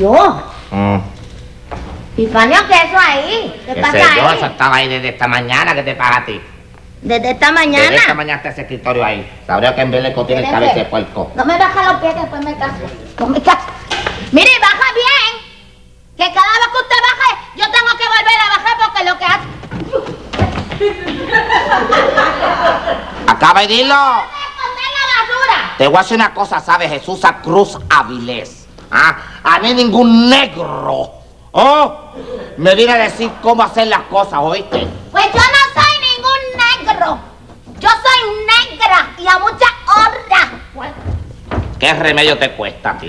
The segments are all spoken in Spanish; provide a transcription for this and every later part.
yo. Epifanio, ¿qué es eso ahí? ¿Qué pasa ahí? Yo, eso estaba ahí desde esta mañana. ¿Qué te pasa a ti? ¿Desde esta mañana? Desde esta mañana está ese escritorio ahí. Sabría que en Beleco tiene el cabeza de puerco. No me baja los pies, que después me caso. No me caso. Mire, baja bien. Que cada vez que usted baje, yo tengo que volver a bajar porque lo que hace... Acaba de decirlo. ¡Esconder la basura! Te voy a decir una cosa, ¿sabes? Jesús Cruz Avilés. A mí ningún negro me viene a decir cómo hacer las cosas, ¿oíste? Pues yo no soy ningún negro. Yo soy negra y a mucha honra. ¿Qué remedio te cuesta a ti?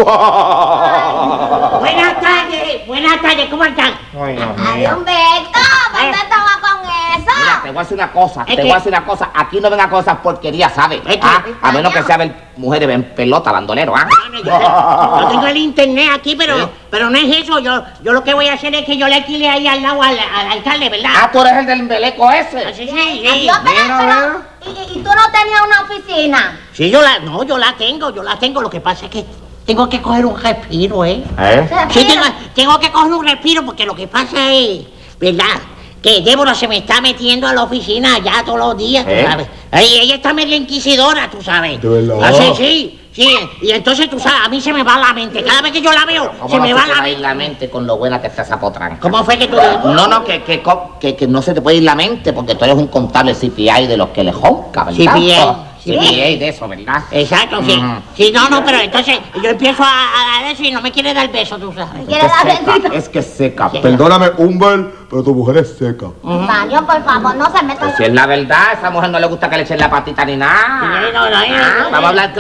Buenas tardes, ¿cómo están? Ay, Humberto, ¿por qué estaba con eso? Mira, te voy a decir una cosa, aquí no vengan cosas porquerías, ¿sabes? A menos que sea ver mujeres en pelota, bandolero, Yo tengo el internet aquí, pero no es eso. Yo lo que voy a hacer es que yo le alquile ahí al lado al alcalde, ¿verdad? Tú eres el del Beleco ese. Sí. Adiós, pero, ¿y tú no tenías una oficina? Sí, yo la tengo. Lo que pasa es que tengo que coger un respiro, Sí, tengo que coger un respiro porque lo que pasa es, ¿verdad? Que Débora se me está metiendo a la oficina ya todos los días, tú sabes. Ella está medio inquisidora, tú sabes. ¿De verdad? Sí. Y entonces, tú sabes, a mí se me va la mente. Cada vez que yo la veo, se me va la mente. Con lo buena que está esa potranca? ¿Cómo fue que tú dijiste? No, que no se te puede ir la mente porque tú eres un contable CPI de los que le jonca, ¿verdad? CPI de eso, ¿verdad? Exacto, sí. Sí, no, pero entonces yo empiezo a dar eso y no me quiere dar beso, tú sabes. ¿Me quiere dar besito? Es que seca. Perdóname, Humbert, pero tu mujer es seca. Baño, por favor, no se meta. Pues si es la verdad, a esa mujer no le gusta que le echen la patita ni nada. Vamos a hablar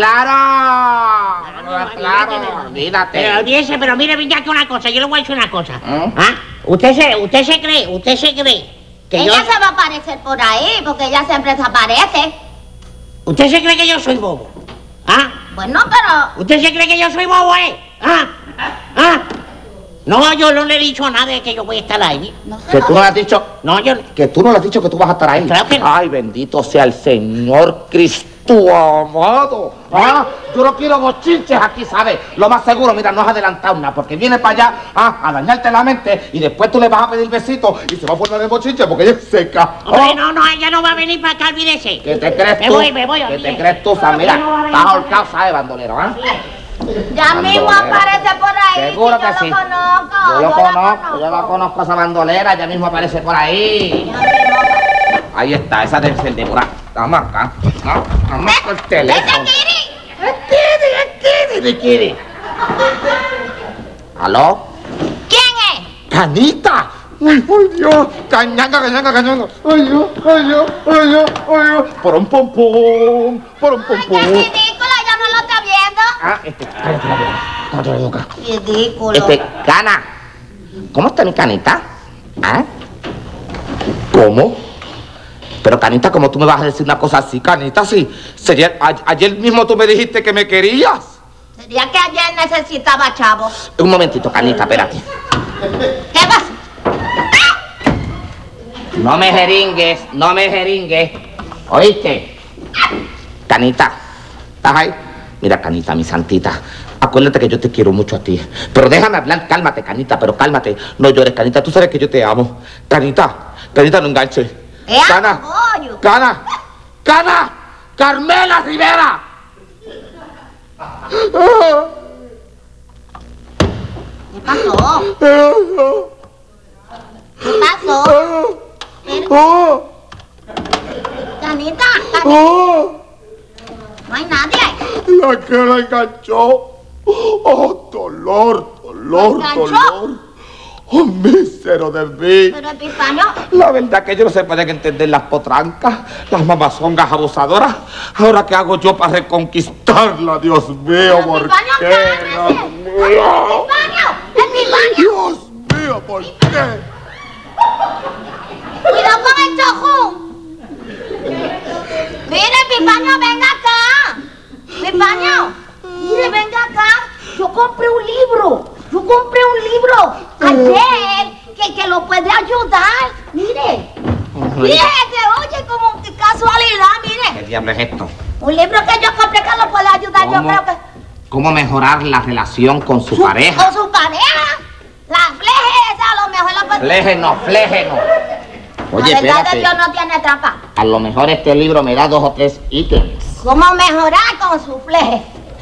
claro. Olvídate. Pero mire, venga que una cosa, yo le voy a decir una cosa. ¿Usted se cree que ella se va a aparecer por ahí, porque ella siempre se aparece. ¿Usted se cree que yo soy bobo? Bueno, pero... ¿Usted se cree que yo soy bobo, No, yo no le he dicho a nadie que yo voy a estar ahí. Que tú no le has dicho... No, Que tú no le has dicho que tú vas a estar ahí. Claro que no. Ay, bendito sea el Señor Cristo amado. Yo no quiero bochinches aquí, ¿sabes? Lo más seguro, mira, no has adelantado nada, porque viene para allá a dañarte la mente y después tú le vas a pedir besitos y se va a formar el bochinche porque ella es seca. Hombre, no, ella no va a venir para acá, olvídese. ¿Qué te crees tú? Me voy. ¿Qué te crees tú, Sam? Mira, estás ahorcado, ¿sabes, bandolero, Ya mismo aparece por ahí. Seguro que sí. Yo lo conozco. Yo la conozco a esa bandolera, ya mismo aparece por ahí. Ahí está, esa debe ser Débora. Vamos acá. Vamos con el teléfono. ¡Es Kiri! ¿Aló? ¿Quién es? ¡Canita! ¡Ay, Dios! ¡Cañanga! ¡Ay, Dios! ¡Por un pom! ¡Ay, qué ridículo! ¡Ya no lo está viendo! Cállate la boca. Ridículo. Cana. ¿Cómo está mi canita? ¿Cómo? Pero, Canita, ¿cómo tú me vas a decir una cosa así, Canita? Sí, ayer mismo tú me dijiste que me querías. Sería que ayer necesitaba chavo. Un momentito, Canita, espérate. ¿Qué pasa? No me jeringues. ¿Oíste? Canita, ¿estás ahí? Mira, Canita, mi santita, acuérdate que yo te quiero mucho a ti. Pero déjame hablar, cálmate, Canita, pero cálmate. No llores, Canita, tú sabes que yo te amo. Canita, no enganches. Cana, Carmela Rivera. ¿Qué pasó? Canita. No hay nadie. La que la enganchó. Dolor. Mísero de mí. Pero, Epifanio... La verdad que ellos no se pueden entender las potrancas, las mamazongas abusadoras. Ahora, ¿qué hago yo para reconquistarla? Dios mío, ¿por qué? ¡Epifanio! Dios mío, ¿por qué? ¡Cuidado con el chojú! Mire, Epifanio, venga acá. Epifanio, mire, venga acá. Yo compré un libro ayer que lo puede ayudar. Mire, se oye como que casualidad, mire. ¿Qué diablo es esto? Un libro que yo compré que lo puede ayudar, yo creo que... ¿Cómo mejorar la relación con su pareja? ¿Con su pareja? La fleje esa a lo mejor la puede... Fleje no. Oye, la verdad espérate. de Dios no tiene trampa. A lo mejor este libro me da 2 o 3 ítems. ¿Cómo mejorar con su fleje?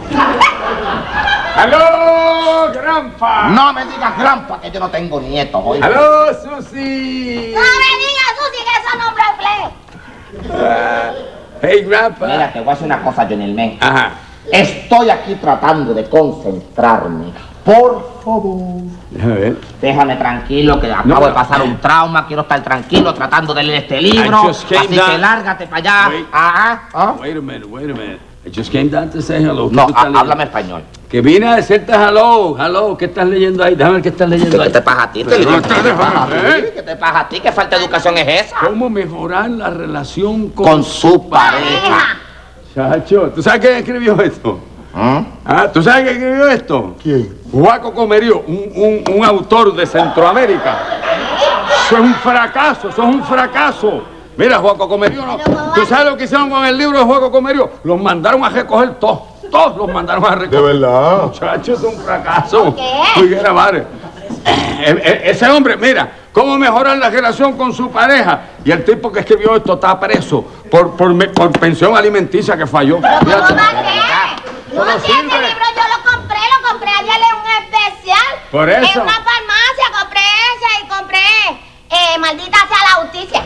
¡Aló, Granpa! No me digas granpa que yo no tengo nietos, oye. ¡Aló, Susi! No me digas, Susi, que ese nombre es fleje. Hey, Granpa. Mira, te voy a hacer una cosa, Johnny Men. Ajá. Estoy aquí tratando de concentrarme. Por favor. Déjame ver. Déjame tranquilo, que acabo de pasar un trauma. Quiero estar tranquilo tratando de leer este libro. I just came Así down. que lárgate para allá. Wait. Wait a minute. I just came down to say hello. No, ¿Qué tú estás háblame español. leyendo? Que vine a decirte hello. ¿Qué estás leyendo ahí? Déjame ver qué estás leyendo ¿Qué ahí. te pasa a ti? Pero no te dejas, ¿Qué te pasa a ti? ¿Qué falta de educación es esa? ¿Cómo mejorar la relación Con su pareja. Chacho, ¿tú sabes quién escribió esto? ¿Ah? Ah, ¿tú sabes quién escribió esto? ¿Quién? Juaco Comerío, un autor de Centroamérica. Eso es un fracaso. Mira, Juaco Comerío, no. ¿Tú sabes lo que hicieron con el libro de Juaco Comerío? Los mandaron a recoger todos los mandaron a recoger. ¿De verdad? Muchachos, es un fracaso. ¿Por qué? Oye, madre. Ese hombre, mira, cómo mejorar la relación con su pareja. Y el tipo que escribió esto está preso por pensión alimenticia que falló. ¿Pero cómo Fíjate. va a ser? Eso no No, si ese sirve. libro yo lo compré ayer en un especial. Por eso. En una farmacia compré ese y compré Maldita sea la justicia.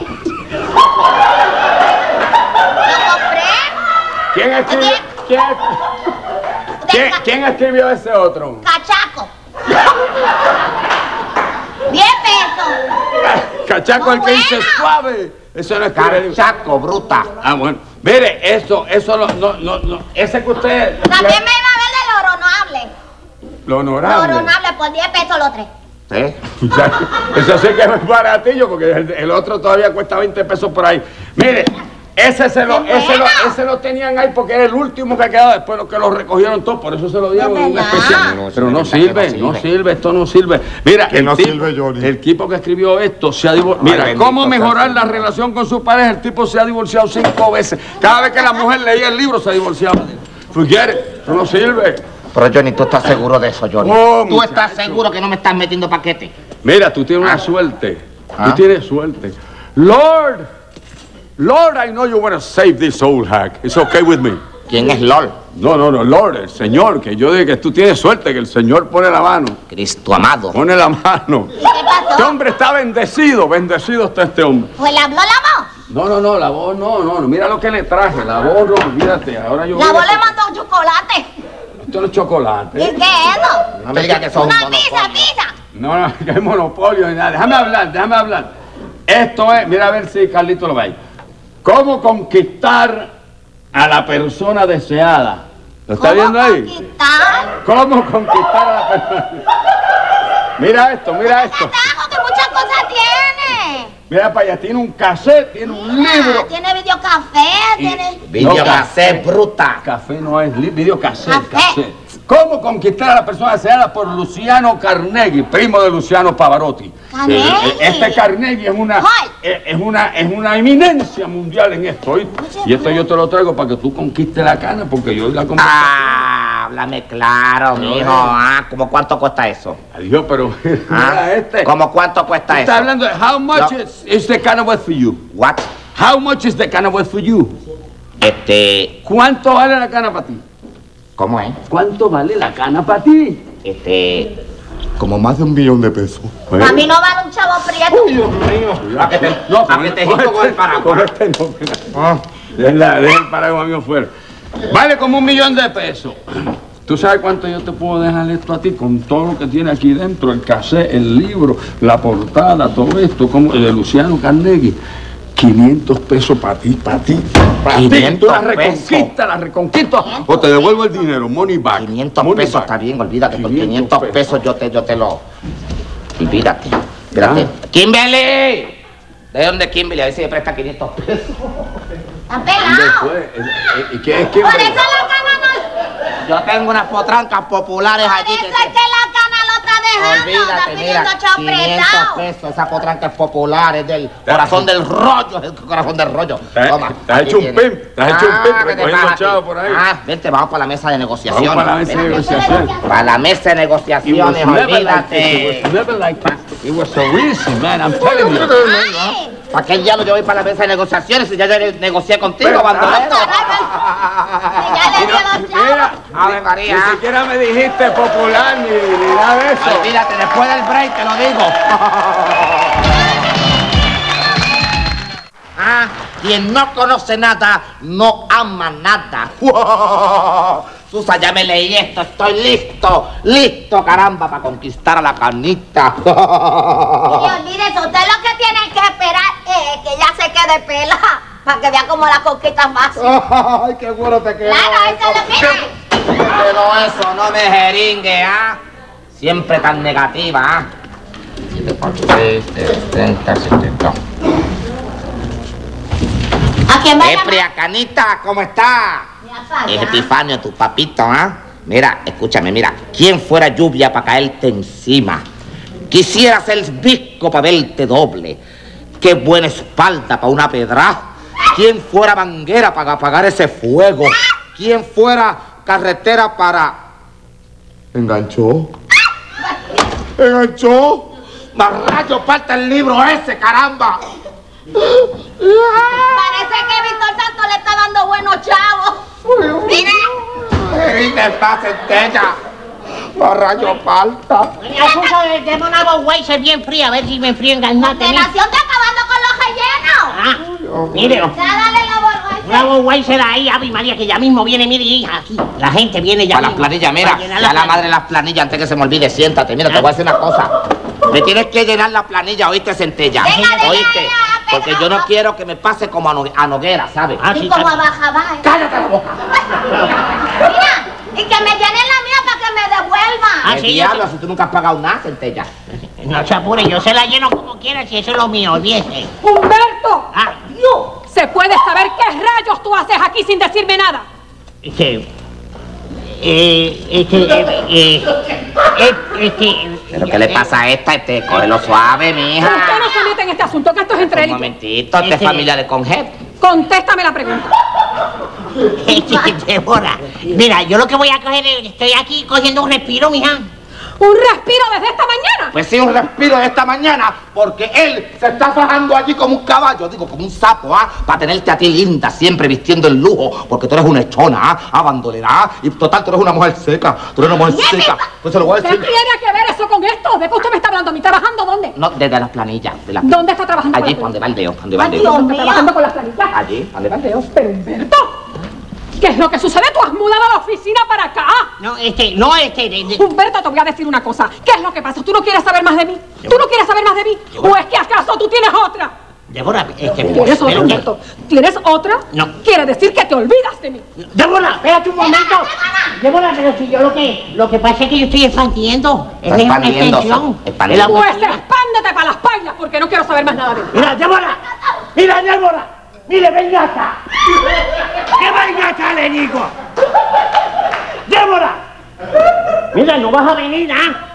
Lo compré. ¿Quién escribió? ¿Quién escribió ese otro? Cachaco. 10 pesos. Cachaco, el que dice Bueno. suave. Eso no es Cachaco, bruta. Ah, bueno. Mire, eso no. Ese que usted. También me iba a ver del honorable. Lo Lo honorable. honorable por 10 pesos los 3. ¿Sí? Eso sí que es baratillo, porque el otro todavía cuesta 20 pesos por ahí. Mire, ese lo tenían ahí porque era el último que quedaba, después los que lo recogieron todos, por eso se lo dieron Es en un verdad. especial. Pero no sirve, esto no sirve. Mira, Que no sirve, Johnny. el tipo que escribió esto se ha divorciado. Mira, bendito cómo sea mejorar el la Señor. relación con su pareja, el tipo se ha divorciado 5 veces. Cada vez que la mujer leía el libro se divorciaba. Forget it, eso no sirve. Pero Johnny, ¿tú estás seguro de eso, Johnny? Oh, ¿Tú estás muchacho. seguro que no me estás metiendo paquete? Mira, tú tienes una suerte. Ah. Tú tienes suerte. Lord, I know you want to save this old hack. It's okay with me. ¿Quién es LOL? No, Lord, el Señor, que yo dije que tú tienes suerte, que el Señor pone la mano. Cristo amado. Pone la mano. ¿Y qué pasó? Este hombre está bendecido está este hombre. Pues le habló la voz. No, la voz no, mira lo que le traje, la voz no, olvídate, ahora yo... La voz le mandó un chocolate. Esto no es chocolate. ¿Y qué es eso? No me digas que son Una pizza. No, que hay monopolio ni nada. Déjame hablar. Esto es, mira a ver si Carlito lo ve ahí. ¿Cómo conquistar a la persona deseada? ¿Lo está viendo ahí? Conquistar? ¿Cómo conquistar a la persona? Mira esto. Atajo, que muchas cosas tiene. Mira para allá, tiene un cassette, tiene un libro. Tiene videocafé, tiene... Videocassette, bruta. Café no es videocassette, Café. cassette. ¿Cómo conquistar a la persona deseada? Por Luciano Carnegie, primo de Luciano Pavarotti. Carnegie. Este Carnegie es una eminencia mundial en esto, ¿oíste? Y esto yo te lo traigo para que tú conquistes la cana, porque yo la conquisté. Háblame claro, mijo. ¿Cómo cuánto cuesta eso? Adiós, pero mira este. ¿Cómo cuánto cuesta eso? Está hablando de how much No. is the cana worth for you? What? How much is the cana worth for you? ¿Cuánto vale la cana para ti? ¿Cómo es? ¿Cuánto vale la cana para ti? Como más de $1 millón de pesos. A mí no vale un chavo prieto. Dios mío. ¿A que te gito con el paraguas? Con este no, mira. Deja el paraguas mío fuera. Vale como $1 millón de pesos. ¿Tú sabes cuánto yo te puedo dejar esto a ti con todo lo que tiene aquí dentro? El cassette, el libro, la portada, todo esto, como de Luciano Carnegie. 500 pesos para ti. Para ti. Tú la reconquistas o te devuelvo el dinero, money back. 500 Money pesos back. está bien, olvídate. Con 500 500 pesos yo te lo... Olvídate. Espérate. Ah. ¡Kimberly! ¿De dónde Kimberly? A ver si me presta 500 pesos. Está pelado. ¿Y qué es Por eso la cana no... Yo tengo unas potrancas populares Por allí. eso es que la cana lo está manejando, está pidiendo chao 500 pesos, esa potranca es popular, es del corazón del rollo, es el corazón del rollo. Toma. Estás hecho un pimp, recogiendo chavos por ahí. Vente, vamos para la mesa de negociaciones. Vamos para la mesa de negociaciones. Para la mesa de negociaciones, olvídate. It was never like this. It was so easy, man, I'm telling you. ¿Para qué diablo yo voy para la mesa de negociaciones si ya yo negocié contigo, bandolero? Ya le dio los chavos. Mira, Ave María. ni siquiera me dijiste popular ni nada de eso. Olvídate, después del break te lo digo. Quien no conoce nada, no ama nada. Susa, ya me leí esto, estoy listo, caramba, para conquistar a la canita. Y olvídese, usted lo que tiene que esperar es que ella se quede pela, para que vea cómo la conquista fácil. Ay, qué bueno te quedó. Claro, eso lo mire. Pero eso, no me jeringue, Siempre tan negativa, 7 por 6, 70, 70. ¿A quién va a llamar? Epria, canita, ¿cómo está? Es Epifanio, tu papito, Mira, escúchame, mira. ¿Quién fuera lluvia para caerte encima? Quisiera ser visco para verte doble. Qué buena espalda para una pedra. ¿Quién fuera manguera para apagar ese fuego? ¿Quién fuera carretera para... ¿Enganchó? ¿Enganchó? Más rayo, falta el libro ese, caramba. Parece que Víctor Santos le está dando buenos chavos. Mire. ¿Qué pasa, centella? Más rayo, falta. Asunto de una Budweiser bien fría, a ver si me enfrío en ganate. De Nación está acabando con los rellenos. Mire, Ya dale la una Budweiser. Budweiser ahí, Ave María, que ya mismo viene, mire, hija, aquí. La gente viene ya Para las mismo. planillas, mira, Para llenar ya la planilla. madre de las planillas, antes que se me olvide, siéntate, mira, te voy a decir una cosa. Me tienes que llenar la planilla, ¿oíste, centella? Venga, ¿Oíste? Porque yo no quiero que me pase como a Noguera, ¿sabes? Y como a Bajabá. ¡Cállate la boca! Mira, y que me llenen la mía para que me devuelvan. ¿Qué diablo, si tú nunca has pagado nada, centella? No se apure, yo se la lleno como quiera, si eso es lo mío, olvídese. ¡Humberto! Dios. ¿Se puede saber qué rayos tú haces aquí sin decirme nada? ¿Pero qué le pasa a esta? Cógelo suave, mija. Usted no se mete en este asunto, que esto es entre él Un y tú. momentito, ¿esta es familia de Conjet? Contéstame la pregunta. Débora, mira, yo lo que voy a coger es, estoy aquí cogiendo un respiro, mija. ¿Un respiro desde esta mañana? Pues sí, un respiro de esta mañana, porque él se está fajando allí como un caballo, digo, como un sapo, para tenerte a ti linda, siempre vistiendo el lujo, porque tú eres una echona, bandolera, y total, tú eres una mujer seca, tú eres una mujer seca, pues se lo voy a ¿Qué decir. tiene que ver eso con esto? ¿De qué usted me está hablando? ¿A mí trabajando dónde? No, desde las planillas. ¿Dónde está trabajando? Allí, con donde las va el dedo, donde planillas? va el Ay, dedo. Dios mío. ¿Está trabajando con las planillas? Allí, donde va el dedo. Pero Humberto, ¿qué es lo que sucede? ¿Tú has mudado a la oficina para acá? Humberto, te voy a decir una cosa. ¿Qué es lo que pasa? ¿Tú no quieres saber más de mí? ¿Tú no quieres saber más de mí? ¿O es que acaso tú tienes otra? Débora, ¿Tienes otra, Humberto? ¿Tienes otra? No. Quiere decir que te olvidas de mí. Débora, espérate un momento. Débora, pero si yo lo que pasa es que yo estoy expandiendo. Es una expandiéndose, extensión. expandiendo. Es la Pues cocina. expándete para las pailas porque no quiero saber más nada de ti. Mira, Débora. Mira, Débora. Mire, venga acá. ¿Qué venga acá, le digo? Débora. Mira, no vas a venir,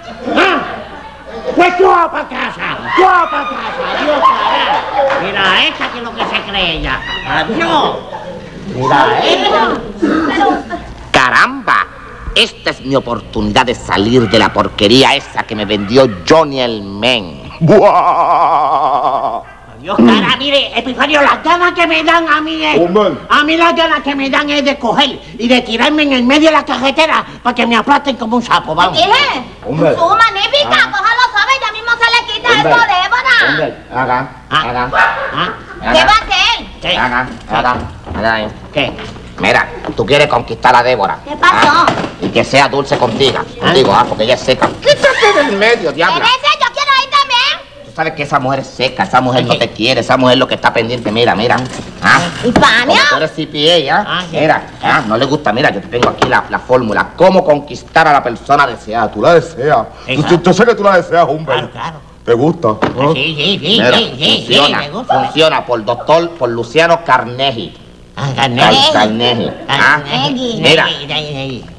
Pues tú vas para casa. Tú vas para casa. Adiós, cara. Mira, esa que es lo que se cree ella. Adiós. Mira, esa. ¡Caramba! Esta es mi oportunidad de salir de la porquería esa que me vendió Johnny el Men. ¡Buah! Dios, cara, mire, Epifanio, las ganas que me dan a mí es... Hombre. A mí las ganas que me dan es de coger y de tirarme en el medio de la carretera para que me aplasten como un sapo, vamos. ¿Qué? Hombre. Su magnífica, cójalo suave, ya mismo se le quita eso, Débora. Hombre, haga. ¿Qué va a hacer? ¿Qué? Haga. ¿Qué? Mira, tú quieres conquistar a Débora. ¿Qué pasó? Y que sea dulce contigo. Porque ella es seca. Quítate del medio, diabla. Espérese, yo quiero ir también. Tú sabes que esa mujer es seca, esa mujer no te quiere, esa mujer lo que está pendiente, mira. Epifanio. Como tú eres CPA, mira, no le gusta, mira, yo te tengo aquí la fórmula, cómo conquistar a la persona deseada. Tú la deseas. Yo sé que tú la deseas, hombre. Claro. ¿Te gusta? Sí, Mira, funciona. Me gusta. funciona por Luciano Carnegie. Carnegie. Carnegie. Carnegie. Mira,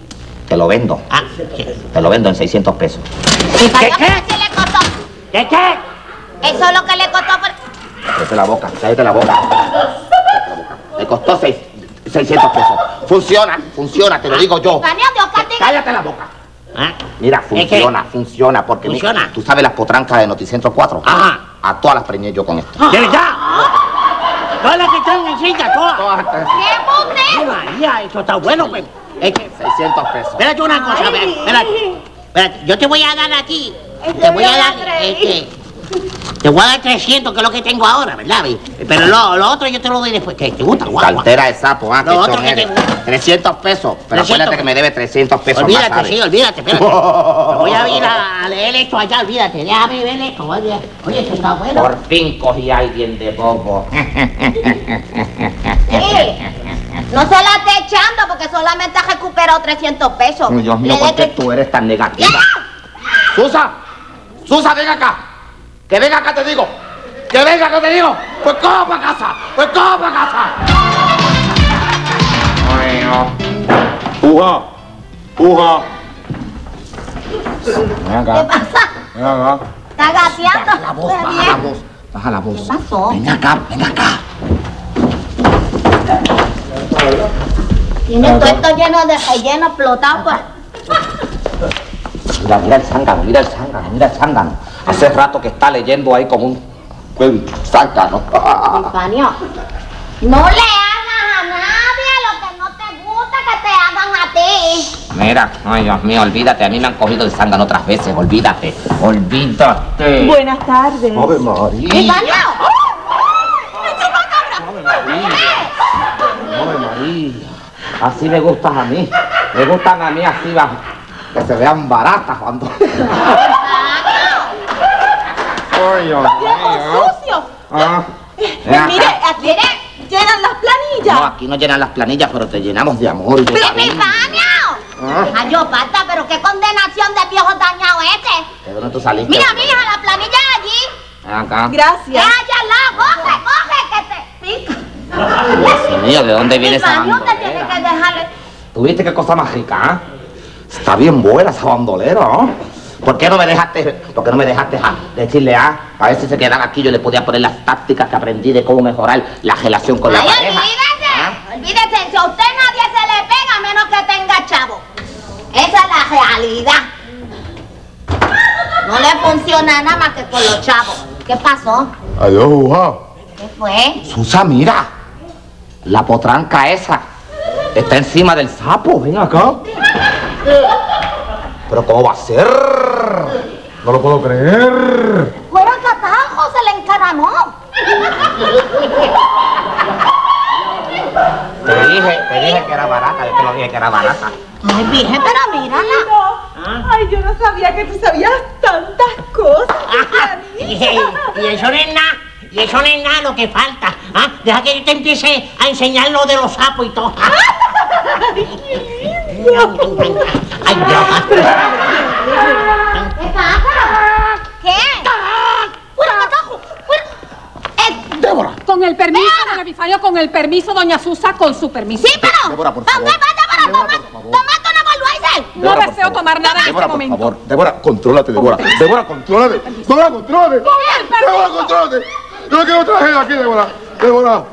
Te lo vendo. Ah, sí. Te lo vendo en 600 pesos. ¿Y para ¿Qué? qué le costó? ¿Qué? Eso es lo que le costó por... Cállate la boca, cállate la boca. Me costó 600 pesos. Funciona, te lo digo yo. Epifanio, Dios castiga. Cállate la boca. ¿Ah? Mira, ¿Es qué? funciona, porque ¿Funciona? tú sabes las potrancas de Noticentro 4. Ajá. A todas las preñé yo con esto. ¿De verdad? Todas las que están en cita, todas. ¡Qué ¡Ay, María! Eso está bueno, pues. Es que... 600 pesos. Espérate una cosa, espérate. Yo te voy a dar aquí. Te voy a dar, te voy a dar 300, que es lo que tengo ahora, ¿verdad? Pero lo otro yo te lo doy después. ¿Qué te gusta? Guau. Cartera de sapo, Lo qué otro chon que te eres. gusta. 300 pesos. Pero 300 acuérdate que me debe 300 pesos Olvídate, más, ¿sabes? sí, olvídate, espérate. Voy a ir a leer esto allá, olvídate. Déjame ver esto, oye, esto está bueno. Por fin cogí a alguien de bobo. No se la esté echando porque solamente ha recuperado 300 pesos. Ay, Dios mío, Le ¿por de qué que- tú eres tan negativa? Susa, ven acá. Que venga acá, te digo. Que venga, que te digo. Pues coja para casa. Ay, no. Puja. Ven ¿Qué acá. pasa? Ven acá. ¿Está gateando? Baja la voz, baja la voz. ¿Qué pasó? Ven acá. Tiene todo esto lleno de relleno explotado, pues. Mira el zángano. Hace rato que está leyendo ahí como un zángano. Epifanio, no le hagas a nadie lo que no te gusta que te hagan a ti. Mira, ay Dios mío, olvídate, a mí me han cogido el zángano otras veces, olvídate. Buenas tardes. Ave María. Epifanio. Ave María. Así me gustan a mí. Me gustan a mí así, que se vean baratas cuando... Ay, Dios mío. ¡Sucio! Ven acá. Mire, aquí llenan las planillas. No, aquí no llenan las planillas, pero te llenamos de amor y de cariño. ¡Epifanio! Ay, yo, pata, pero qué condenación de viejo dañado este. ¿De dónde tú saliste? Mira, mija, la planilla de allí. Ven acá. Gracias. Allá al lado, coge, que te pica. Dios mío, ¿de dónde viene esa Epifanio, usted tiene bandolera? que dejarle... ¿Tuviste qué cosa más rica, ah? Está bien buena esa bandolera, ¿no? ¿Por qué no me dejaste decirle a ver si se quedan aquí? Yo le podía poner las tácticas que aprendí de cómo mejorar la relación con la Ay, pareja. olvídese, si a usted nadie se le pega a menos que tenga chavo. Esa es la realidad. No le funciona nada más que con los chavos. ¿Qué pasó? Adiós, Puja. ¿Qué fue? Susa, mira, la potranca esa está encima del sapo, ven acá. ¿Pero cómo va a ser? No lo puedo creer. Fuera catajo, se le encaramó. Te dije que era barata, yo te lo dije que era barata. Ay, virgen, pero mírala. Ay, yo no sabía que tú sabías tantas cosas. Y eso no es nada. Y eso no es nada lo que falta. ¿Ah? Deja que yo te empiece a enseñar lo de los sapos y todo. Ay, Dios. ¿Qué pasa? ¿Qué? ¡Fuera catajo! ¡Fuera! Débora. Con el permiso, don Epifanio, con el permiso, doña Susa, con su permiso. Sí, pero... Débora, por favor. Tomate una Budweiser. No Débora, por deseo favor. tomar nada en Débora, este por momento. favor. Débora, contrólate, Débora. Débora, contrólate. Débora, contrólate. Débora, contrólate. Yo no quiero tragedia aquí, Débora. Débora.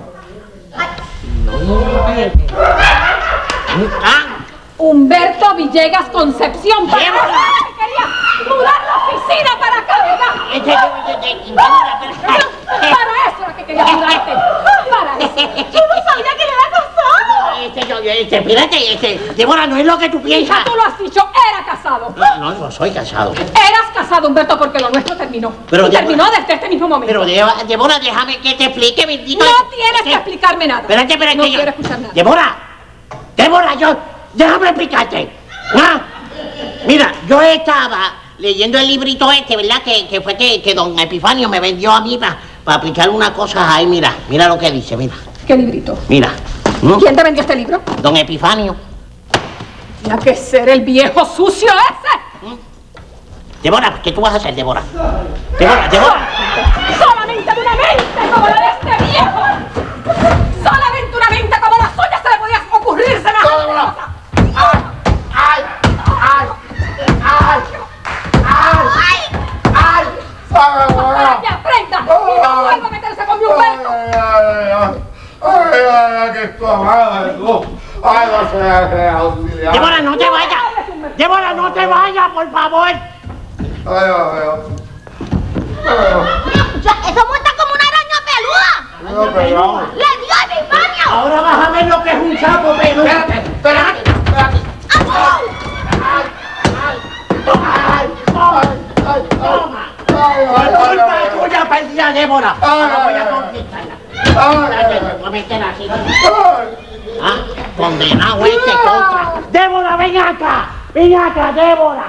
¿Ah? Humberto Villegas Concepción. Para eso era que quería mudar la oficina para acá, ¿verdad? Para eso era que quería mudarte. Para eso. Yo no sabía que le era casado. Espérate, Débora, no es lo que tú piensas. Ya tú lo has dicho, era casado. No soy casado. Eras casado, Humberto, porque lo nuestro terminó. Pero Y Débora- terminó desde este mismo momento. Pero Débora, déjame que te explique, bendito. No tienes que explicarme nada. Espérate, No yo- quiero escuchar nada. Débora, déjame explicarte. ¿Ah? Mira, yo estaba leyendo el librito este, ¿verdad? Que fue que don Epifanio me vendió a mí para aplicar unas cosas ahí. Mira lo que dice, mira. ¿Qué librito? Mira. ¿Mm? ¿Quién te vendió este libro? Don Epifanio. Tenía que ser el viejo sucio ese. Débora, ¿qué tú vas a hacer, Débora? Débora. Solamente una mente como la de este viejo. Solamente una mente como la suya se le podía ocurrirse nada. ¡Ay! Ay, que esto amada, no. Ay, no sé, auxiliar. Débora, no te vayas. Débora, no te vayas, por favor. Ay. Eso muestra como una araña peluda. ¡Le dio a mi baño! Ahora vas a ver lo que es un sapo peludo. Espérate. Toma. Por culpa tuya perdida, Débora. Ahora voy a conquistarla. Voy a meter así. Ah, condenado este contra. Débora, ven acá. Ven acá, Débora.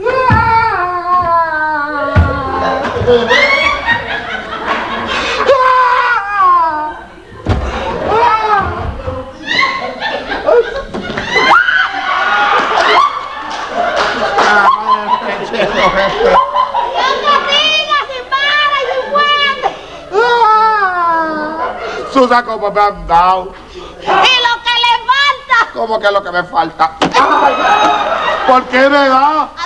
Susa, ¿cómo me han dado? ¡Y lo que le falta! ¿Cómo que es lo que me falta? Ay, ¿por qué me da?